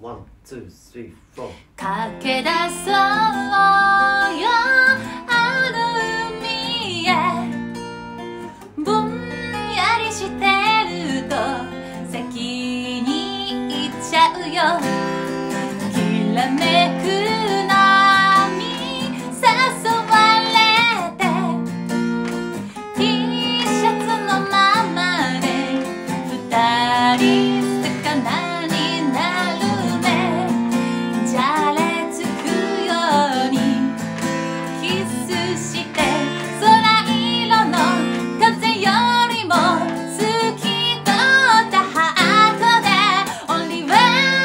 ワン、ツー、スリー、フォー。 駆け出そうよあの海へ、ぼんやりしてると先に行っちゃうよ。きらめく波誘われて T シャツのままで二人魚になるね。じゃれつくようにキスして、空色の風よりも透き通ったハートで Only one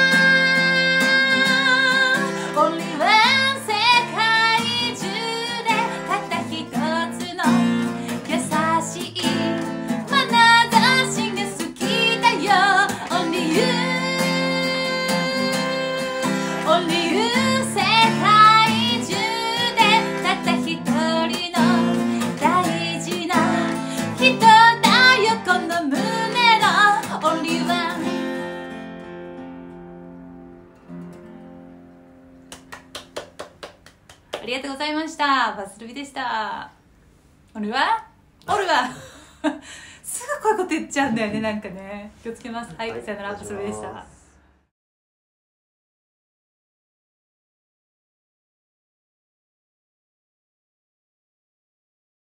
Only one 世界中でたった一つの優しい眼差しが好きだよ。 Only you Only you 世界中でたった一人の大事な人だよ、この胸の Only one。 ありがとうございました。バスルビでした。おるわおるわすぐこういうこと言っちゃうんだよね、なんかね。気をつけます。はい、さよなら。バスルビでした。